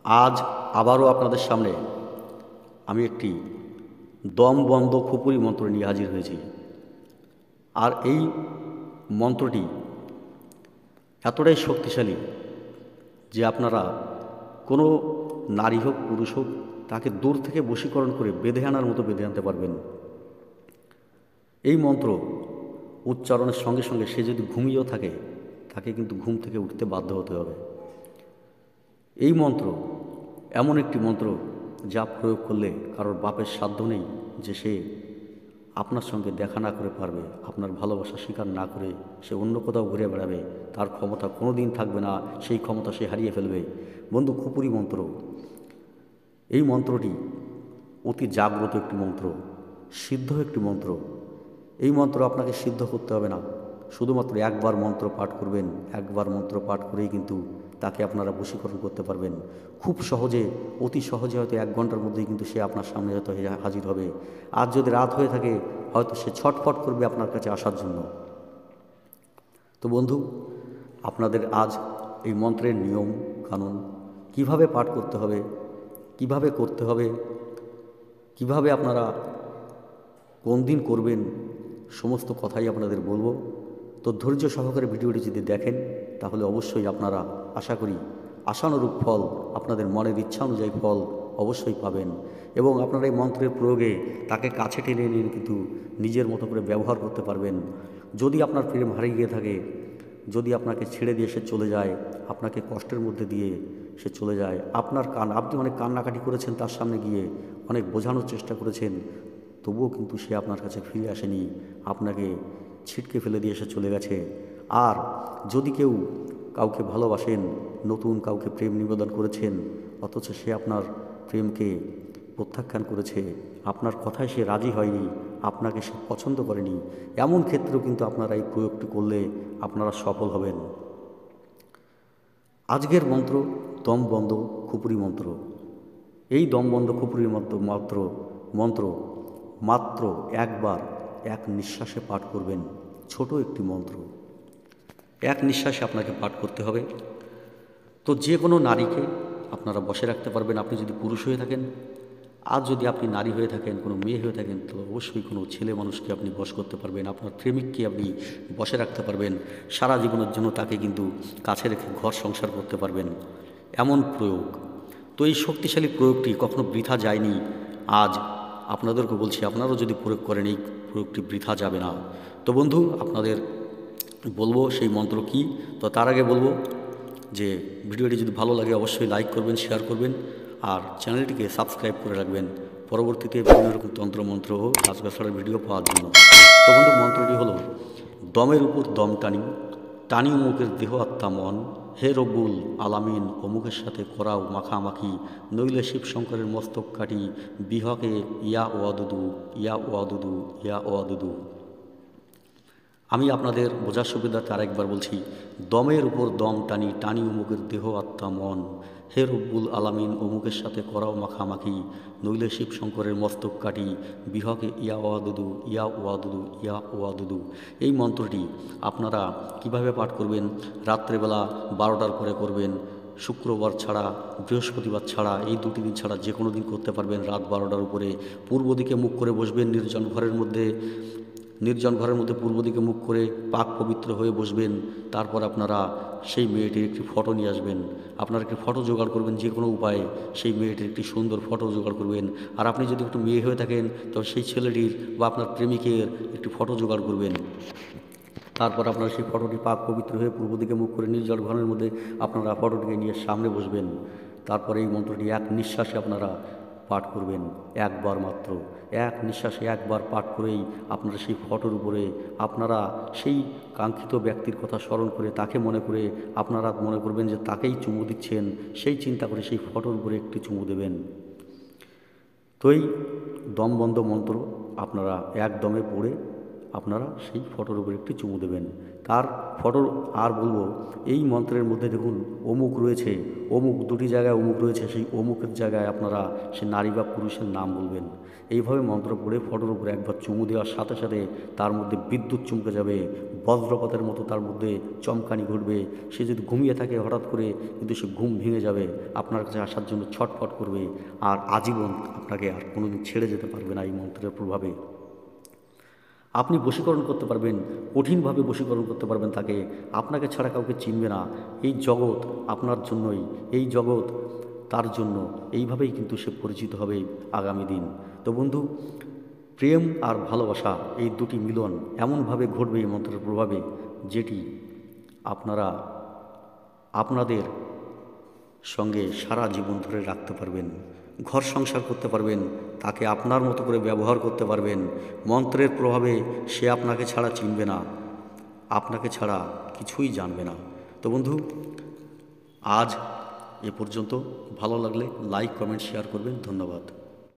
আজ আবারও আপনাদের সামনে আমি একটি দম বন্ধ খুপুরি মন্ত্র নিয়ে হাজির হয়েছি। আর এই মন্ত্রটি এতটাই শক্তিশালী যে আপনারা কোনো নারী হোক পুরুষ হোক তাকে দূর থেকে বশীকরণ করে বেঁধে আনার মতো বেঁধে আনতে পারবেন। এই মন্ত্র উচ্চারণের সঙ্গে সঙ্গে সে যদি ঘুমিয়েও থাকে তাকে কিন্তু ঘুম থেকে উঠতে বাধ্য হতে হবে। এই মন্ত্র এমন একটি মন্ত্র যা প্রয়োগ করলে কারোর বাপের সাধ্য নেই যে সে আপনার সঙ্গে দেখা না করে পারবে, আপনার ভালোবাসা স্বীকার না করে সে অন্য কোথাও ঘুরে বেড়াবে, তার ক্ষমতা কোনো দিন থাকবে না, সেই ক্ষমতা সে হারিয়ে ফেলবে। বন্ধু, খুপুরি মন্ত্র, এই মন্ত্রটি অতি জাগ্রত একটি মন্ত্র, সিদ্ধ একটি মন্ত্র। এই মন্ত্র আপনাকে সিদ্ধ করতে হবে না, শুধুমাত্র একবার মন্ত্র পাঠ করবেন, একবার মন্ত্র পাঠ করেই কিন্তু তাকে আপনারা বশীকরণ করতে পারবেন খুব সহজে, অতি সহজে। হয়তো 1 ঘন্টার মধ্যেই কিন্তু সে আপনার সামনে হয়তো হাজির হবে। আজ যদি রাত হয়ে থাকে হয়তো সে ছটফট করবে আপনার কাছে আসার জন্য। তো বন্ধু, আপনাদের আজ এই মন্ত্রের নিয়ম কানুন, কিভাবে পাঠ করতে হবে, কিভাবে করতে হবে, কিভাবে আপনারা কোন দিন করবেন, সমস্ত কথাই আপনাদের বলবো। তো ধৈর্য সহকারে ভিডিওটি যদি দেখেন তাহলে অবশ্যই আপনারা আশা করি আশানুরূপ ফল, আপনাদের মনের ইচ্ছা অনুযায়ী ফল অবশ্যই পাবেন। এবং আপনারা এই মন্ত্রের প্রয়োগে তাকে কাছে টেনে নিয়ে কিন্তু নিজের মতো করে ব্যবহার করতে পারবেন। যদি আপনার প্রেম হারিয়ে গিয়ে থাকে, যদি আপনাকে ছেড়ে দিয়ে সে চলে যায়, আপনাকে কষ্টের মধ্যে দিয়ে সে চলে যায়, আপনি অনেক কান্নাকাটি করেছেন তার সামনে গিয়ে, অনেক বোঝানোর চেষ্টা করেছেন, তবুও কিন্তু সে আপনার কাছে ফিরে আসেনি, আপনাকে ছিটকে ফেলে দিয়ে সে চলে গেছে। আর যদি কেউ কাউকে ভালোবাসেন, নতুন কাউকে প্রেম নিবেদন করেছেন, অথচ সে আপনার প্রেমকে প্রত্যাখ্যান করেছে, আপনার কথায় সে রাজি হয়নি, আপনাকে সে পছন্দ করেনি, এমন ক্ষেত্রেও কিন্তু আপনারা এই প্রয়োগটি করলে আপনারা সফল হবেন। আজকের মন্ত্র দমবন্ধ খুপুরি মন্ত্র। এই দমবন্ধ খুপুরি মন্ত্র মাত্র একবার এক নিঃশ্বাসে পাঠ করবেন। ছোট একটি মন্ত্র, এক নিঃশ্বাসে আপনাকে পাঠ করতে হবে। তো যে কোনো নারীকে আপনারা বশে রাখতে পারবেন, আপনি যদি পুরুষ হয়ে থাকেন। আর যদি আপনি নারী হয়ে থাকেন, কোনো মেয়ে হয়ে থাকেন, তো অবশ্যই কোনো ছেলে মানুষকে আপনি বশ করতে পারবেন, আপনার প্রেমিককে আপনি বশে রাখতে পারবেন। সারা জীবনের জন্য তাকে কিন্তু কাছে রেখে ঘর সংসার করতে পারবেন, এমন প্রয়োগ। তো এই শক্তিশালী প্রয়োগটি কখনো বৃথা যায়নি। আজ আপনাদেরকে বলছি, আপনারাও যদি প্রয়োগ করেন এই প্রয়োগটি বৃথা যাবে না। তো বন্ধু, আপনাদের বলবো সেই মন্ত্র কি। তো তার আগে বলবো যে ভিডিওটি যদি ভালো লাগে অবশ্যই লাইক করবেন, শেয়ার করবেন, আর চ্যানেলটিকে সাবস্ক্রাইব করে রাখবেন পরবর্তীতে বিভিন্ন রকম তন্ত্রমন্ত্র ও গাছগাছড়ার ভিডিও পাওয়ার জন্য। তো বন্ধু, মন্ত্রটি হলো: দমের উপর দম টানি, টানি অমুকের দেহ আত্মা মন, হে রব্বুল আলামিন অমুকের সাথে করাও মাখামাখি, নইলে শিব শঙ্করের মস্তক কাটি, বিহকে ইয়া ওয়াদুদু, ইয়া ওয়াদুদু, ইয়া ওয়াদুদু। আমি আপনাদের বোঝার সুবিধার্থে আরেকবার বলছি: দমের উপর দম টানি, টানি অমুকের দেহ আত্মা মন, হে রব্বুল আলামিন অমুকের সাথে করাও মাখামাখি, নইলে শিব শঙ্করের মস্তক কাটি, বিহকে ইয়া ওয়াদুদু, ইয়া ওয়াদুদু, ইয়া ওয়াদুদু। এই মন্ত্রটি আপনারা কিভাবে পাঠ করবেন? রাত্রেবেলা 12টার পরে করবেন, শুক্রবার ছাড়া, বৃহস্পতিবার ছাড়া, এই 2টি দিন ছাড়া যে কোনো দিন করতে পারবেন। রাত 12টার উপরে পূর্ব দিকে মুখ করে বসবেন, নির্জন ঘরের মধ্যে পূর্ব দিকে মুখ করে পাক পবিত্র হয়ে বসবেন। তারপর আপনারা সেই মেয়েটির একটি ফটো নিয়ে আসবেন, আপনারা একটি ফটো জোগাড় করবেন যে কোনো উপায়ে, সেই মেয়েটির একটি সুন্দর ফটো জোগাড় করবেন। আর আপনি যদি একটু মেয়ে হয়ে থাকেন তবে সেই ছেলেটির বা আপনার প্রেমিকের একটি ফটো জোগাড় করবেন। তারপর আপনারা সেই ফটোটি পাক পবিত্র হয়ে পূর্ব দিকে মুখ করে নির্জল ঘরের মধ্যে আপনারা ফটোটিকে নিয়ে সামনে বসবেন। তারপর এই মন্ত্রটি এক নিঃশ্বাসে আপনারা পাঠ করবেন, একবার মাত্র এক নিঃশ্বাসে একবার পাঠ করেই আপনারা সেই ফটোর উপরে আপনারা সেই কাঙ্ক্ষিত ব্যক্তির কথা স্মরণ করে, তাকে মনে করে আপনারা মনে করবেন যে তাকেই চুমু দিচ্ছেন, সেই চিন্তা করে সেই ফটোর উপরে একটি চুমু দেবেন। তো এই দমবন্ধ মন্ত্র আপনারা একদমে পড়ে আপনারা সেই ফটোর উপর একটি চুমু দেবেন। তার ফটোর আর বলবো, এই মন্ত্রের মধ্যে দেখুন অমুক রয়েছে, অমুক দুটি জায়গায় অমুক রয়েছে, সেই অমুকের জায়গায় আপনারা সে নারী বা পুরুষের নাম বলবেন। এইভাবে মন্ত্র পড়ে ফটোর উপরে একবার চুমু দেওয়ার সাথে সাথে তার মধ্যে বিদ্যুৎ চমকে যাবে, বজ্রপাতের মতো তার মধ্যে চমকানি ঘটবে। সে যদি ঘুমিয়ে থাকে হঠাৎ করে কিন্তু সে ঘুম ভেঙে যাবে, আপনার কাছে আসার জন্য ছটফট করবে, আর আজীবন আপনাকে আর কোনোদিন ছেড়ে যেতে পারবে না এই মন্ত্রের প্রভাবে। আপনি বশীকরণ করতে পারবেন, কঠিনভাবে বশীকরণ করতে পারবেন তাকে। আপনাকে ছাড়া কাউকে চিনবে না। এই জগৎ আপনার জন্যই, এই জগৎ তার জন্য। এইভাবেই কিন্তু সে পরিচিত হবে আগামী দিন। তো বন্ধু, প্রেম আর ভালোবাসা এই দুটি মিলন এমনভাবে ঘটবে এই মন্ত্রের প্রভাবে, যেটি আপনারা আপনাদের সঙ্গে সারা জীবন ধরে রাখতে পারবেন, ঘর সংসার করতে পারবেন, তাকে আপনার মতো করে ব্যবহার করতে পারবেন। মন্ত্রের প্রভাবে সে আপনাকে ছাড়া চিনবে না, আপনাকে ছাড়া কিছুই জানবে না। তো বন্ধু, আজ এ পর্যন্ত। ভালো লাগলে লাইক, কমেন্ট, শেয়ার করবেন। ধন্যবাদ।